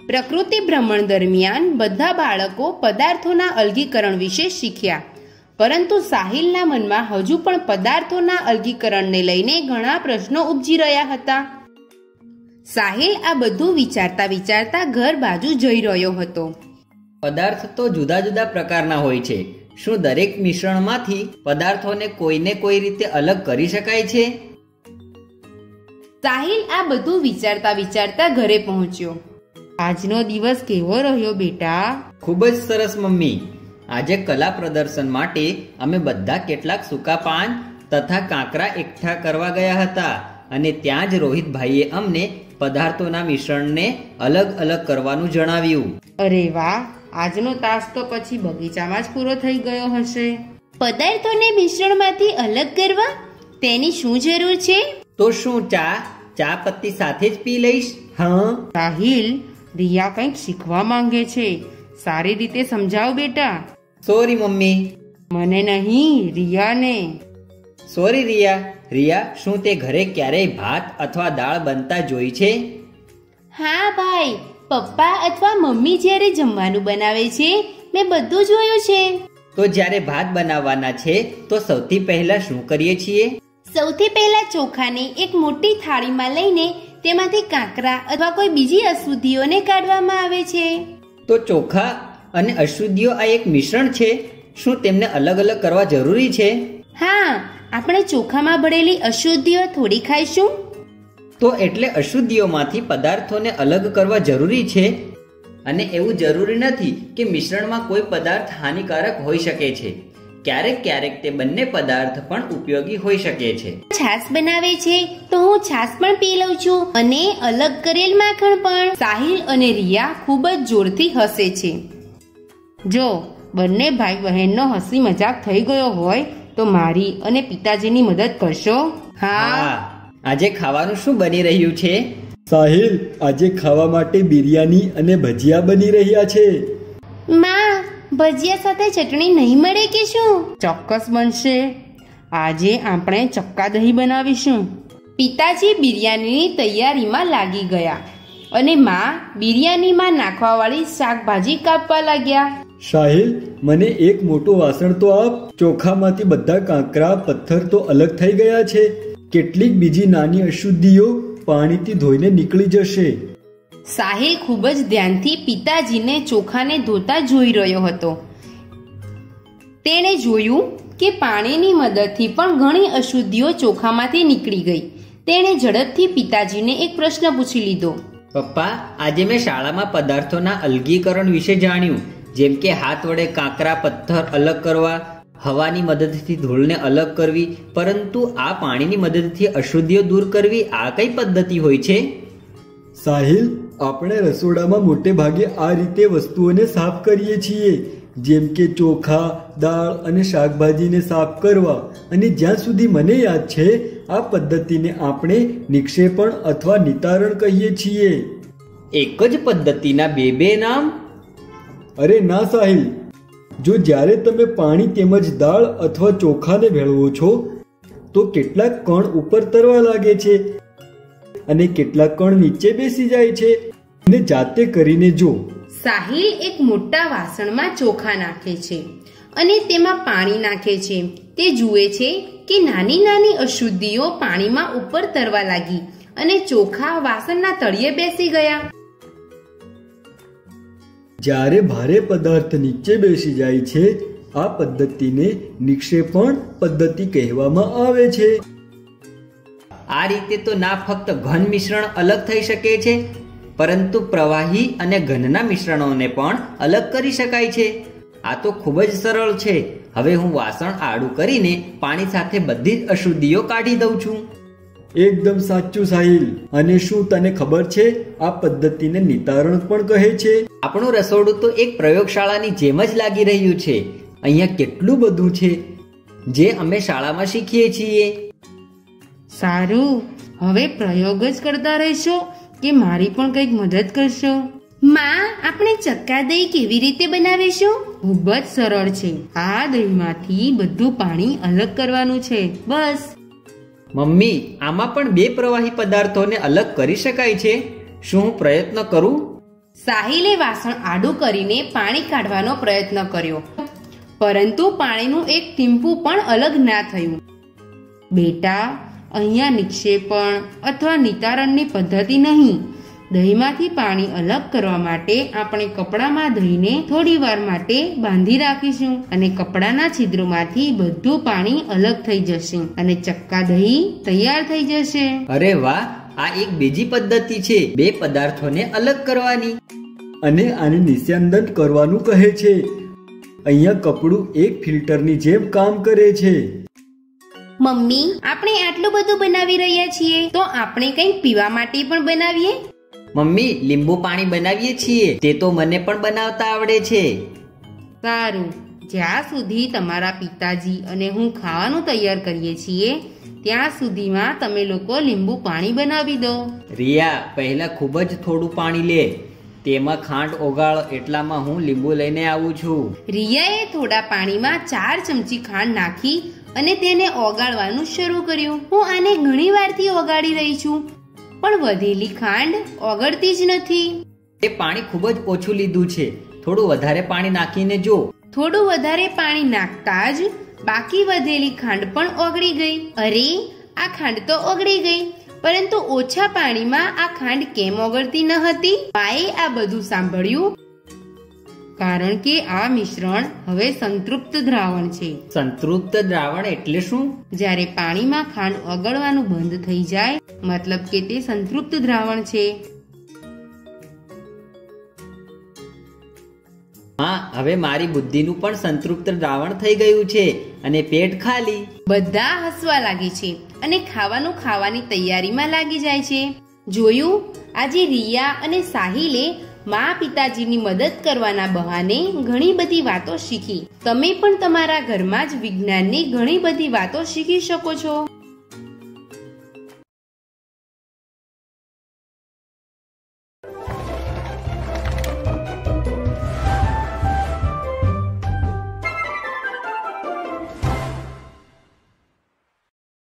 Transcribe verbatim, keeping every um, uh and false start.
પ્રકૃતિ ભ્રમણ દરમિયાન બધા બાળકો પદાર્થોના અલગીકરણ વિશે શીખ્યા, પરંતુ સાહિલના મનમાં હજુ પણ પદાર્થોના અલગીકરણને લઈને ઘણા પ્રશ્નો ઉપજી રહ્યા હતા. સાહિલ આ બધું વિચારતા વિચારતા ઘર બાજુ જઈ રહ્યો હતો. પદાર્થ તો જુદા જુદા પ્રકારના હોય છે. શું દરેક મિશ્રણમાંથી પદાર્થોને કોઈને કોઈ રીતે અલગ કરી શકાય છે? સાહિલ આ બધું વિચારતા વિચારતા ઘરે પહોંચ્યો. આજનો દિવસ કેવો રહ્યો બેટા? ખૂબ જ સરસ મમ્મી. આજે કલા પ્રદર્શન માટે અમે બધા કેટલાક સૂકા પાન તથા કાંકરા એકઠા કરવા ગયા હતા અને ત્યાં જ રોહિતભાઈએ અમને પદાર્થોના મિશ્રણને અલગ અલગ કરવાનું જણાવ્યું. અરે વાહ, આજનો તાસ તો પછી બગીચામાં જ પૂરો થઈ ગયો હશે. પદાર્થોને મિશ્રણમાંથી અલગ કરવા તેની શું જરૂર છે? તો શું ચા ચા પત્તી સાથે જ પી લઈશ? હા. સાહિલ, રિયા કંઈક શીખવા માંગે છે. સારી રીતે સમજાવ બેટા. Sorry mummy. મને નહીં, રિયાને. સોરી રિયા. રિયા, શું તે ઘરે ક્યારેય ભાત અથવા દાળ બનતા જોઈ છે? હા ભાઈ, પપ્પા અથવા મમ્મી જ્યારે જમવાનું બનાવે છે મેં બધું જોયું છે. તો જ્યારે ભાત બનાવવાના છે તો સૌથી પહેલા શું કરીએ છીએ? સૌથી પહેલા ચોખાને એક મોટી થાળીમાં લઈને તેમાંથી કાંકરા અથવા કોઈ બીજી અશુદ્ધિઓને કાઢવામાં આવે છે. તો ચોખા અને અશુદ્ધિઓ આ એક મિશ્રણ છે. શું તેમને અલગ અલગ કરવા જરૂરી છે? હા, આપણે ચોખામાં ભળેલી અશુદ્ધિઓ થોડી ખાઈશું. તો એટલે અશુદ્ધિઓમાંથી પદાર્થોને અલગ કરવા જરૂરી છે. અને એવું જરૂરી નથી કે મિશ્રણમાં કોઈ પદાર્થ હાનિકારક હોઈ શકે છે. ક્યારેક ક્યારેક તે બંને પદાર્થ પણ ઉપયોગી હોઈ શકે છે. છાશ બનાવે છે તો હું છાશ પણ પી લઉં છું અને અલગ કરેલ માખણ પણ. સાહિલ અને રિયા ખૂબ જ જોરથી હસે છે. જો બંને ભાઈ બહેનનો હસી મજાક થઈ ગયો હોય તો મારી અને પિતાજીની મદદ કરશો? હા. આજે ખાવાનું શું બની રહ્યું છે? સાહિલ, આજે ખાવા માટે બિરયાની અને ભજીયા બની રહ્યા છે. માં, ભજીયા સાથે ચટણી નહીં મળે કે શું? ચોક્કસ બનશે. આજે આપણે ચક્કા દહીં બનાવીશું. પિતાજી બિરયાનીની તૈયારીમાં લાગી ગયા અને માં બિરયાનીમાં નાખવાવાળી શાકભાજી કાપવા લાગ્યા. સાહિલ, મને એક મોટું વાસણ તો આપ. ચોખામાંથી બધા કાંકરા પથ્થર તો અલગ થઈ ગયા છે. કેટલીક બીજી નાની અશુદ્ધિઓ પાણીથી ધોઈને નીકળી જશે. સાહિલ ખૂબ જ ધ્યાનથી પિતાજીને ચોખાને ધોતા જોઈ રહ્યો હતો. તેણે જોયું કે પાણીની મદદથી પણ ઘણી અશુદ્ધિઓ ચોખામાંથી નીકળી ગઈ. તેણે ઝડપથી પિતાજીને એક પ્રશ્ન પૂછી લીધો. પપ્પા, આજે મેં શાળામાં પદાર્થોના અલગીકરણ વિશે જાણ્યું. જેમ કે હાથ વડે કાંકરા પથ્થર અલગ કરવા, હવાની મદદથી ધૂળને અલગ કરવી. પરંતુ આ પાણીની મદદથી અશુદ્ધિઓ દૂર કરવી, આ કઈ પદ્ધતિ હોય છે? સાહિલ, આપણે રસોડામાં મોટે ભાગે આ રીતે વસ્તુઓને સાફ કરીએ છીએ. જેમ કે ચોખા, દાળ અને શાકભાજીને સાફ કરવા. અને જ્યાં સુધી મને યાદ છે આ પદ્ધતિને આપણે નિક્ષેપણ અથવા નિતારણ કહીએ છીએ. એક જ પદ્ધતિના બે બે નામ? અરે ના સાહિલ, જો જ્યારે તમે પાણી તેમજ દાળ અથવા ચોખાને ભેળવો છો તો કેટલાક કણ ઉપર તરવા લાગે છે અને કેટલાક કણ નીચે બેસી જાય છે. અને જાતે કરીને જો. સાહિલ એક મોટા વાસણમાં ચોખા નાખે છે અને તેમાં પાણી નાખે છે. તે જુએ છે કે નાની નાની અશુદ્ધિઓ પાણીમાં ઉપર તરવા લાગી અને ચોખા વાસણના તળિયે બેસી ગયા. જ્યારે ભારે પદાર્થ નીચે બેસી જાય છે આ પદ્ધતિને નિક્ષેપણ પદ્ધતિ કહેવામાં આવે છે. આ રીતે તો ના ફક્ત ઘન મિશ્રણ અલગ થઈ શકે છે, પરંતુ પ્રવાહી અને ઘનના મિશ્રણોને પણ અલગ કરી શકાય છે. આ તો ખૂબ જ સરળ છે. હવે હું વાસણ આડું કરીને પાણી સાથે બધી જ અશુદ્ધિઓ કાઢી દઉં છું. એકદમ સાચું સાહિલ. અને શું તને ખબર છે આ પદ્ધતિને નિતારણ પણ કહે છે? આપણું રસોડું તો એક પ્રયોગશાળાની જેમ જ લાગી રહ્યું છે. અહીંયા કેટલું બધું છે જે અમે શાળામાં શીખીએ છીએ. સારું, હવે પ્રયોગ જ કરતા રહેશો કે મારી પણ કંઈક મદદ કરશો? માં, આપણે ચક્કા દહીં કેવી રીતે બનાવીશું? ખૂબ જ સરળ છે. આ દહીંમાંથી બધું પાણી અલગ કરવાનું છે, બસ. મમ્મી, આમાં પણ બે પ્રવાહી પદાર્થોને અલગ કરી શકાય છે. શું હું પ્રયત્ન કરું? સાહિલે વાસણ આડું કરીને પાણી કાઢવાનો પ્રયત્ન કર્યો, પરંતુ પાણીનું એક ટીમ્પું પણ અલગ ના થયું. બેટા, અહીંયા નિક્ષેપણ અથવા નિતારણની પદ્ધતિ નહીં. દહીંમાંથી પાણી અલગ કરવા માટે આપણે કપડામાં દહીંને થોડી વાર માટે બાંધી રાખીશું અને કપડાના છિદ્રોમાંથી બધું પાણી અલગ થઈ જશે અને ચક્કા દહીં તૈયાર થઈ જશે. અરે વાહ, આ એક બીજી પદ્ધતિ છે બે પદાર્થોને અલગ કરવાની. અને આને નિસ્યંદન કરવાનું કહે છે. અહીંયા કપડું એક ફિલ્ટરની જેમ કામ કરે છે. મમ્મી, આપણે આટલું બધું બનાવી રહ્યા છીએ તો આપણે કંઈક પીવા માટે પણ બનાવીએ. મમ્મી, લીંબુ પાણી બનાવીએ છીએ, તે તો મને પણ બનાવતા આવડે છે. સારું, જ્યાં સુધી તમારા પિતાજી અને હું ખાવાનું તૈયાર કરીએ છીએ ત્યાં સુધીમાં તમે લોકો લીંબુ પાણી બનાવી દો. રિયા, પહેલા ખૂબ જ થોડું પાણી લે, તેમાં ખાંડ ઓગાળ, એટલામાં હું લીંબુ લઈને આવું છું. રિયાએ થોડા પાણીમાં ચાર ચમચી ખાંડ નાખી અને તેને ઓગાળવાનું શરૂ કર્યું. હું આને ઘણી વારથી ઓગાળી રહી છું, પણ વધેલી ખાંડ ઓગળતી જ નથી. એ પાણી ખૂબ જ ઓછું લીધું છે, થોડું વધારે પાણી નાખીને જો. થોડું વધારે પાણી નાખતા જ બાકી વધેલી ખાંડ પણ ઓગળી ગઈ. અરે, આ ખાંડ તો ઓગળી ગઈ, પરંતુ ઓછા પાણીમાં આ ખાંડ કેમ ઓગળતી ન હતી? માએ આ બધું સાંભળ્યું, કારણ કે આ મિશ્રણ હવે સંતૃપ્ત દ્રાવણ છે. સંતૃપ્ત દ્રાવણ એટલે શું? જ્યારે પાણીમાં ખાંડ ઓગળવાનું બંધ થઈ જાય, મતલબ કે તે સંતૃપ્ત દ્રાવણ છે. હા, હવે મારી બુદ્ધિનું પણ સંતૃપ્ત દ્રાવણ થઈ ગયું છે અને પેટ ખાલી. બધા હસવા લાગે છે અને ખાવાનું ખાવાની તૈયારીમાં લાગી જાય છે. જોયું, આજે રિયા અને સાહિલે મા પિતાજીની મદદ કરવાના બહાને ઘણી બધી વાતો શીખી. તમે પણ તમારા ઘરમાં જ વિજ્ઞાનની ઘણી બધી વાતો શીખી શકો છો.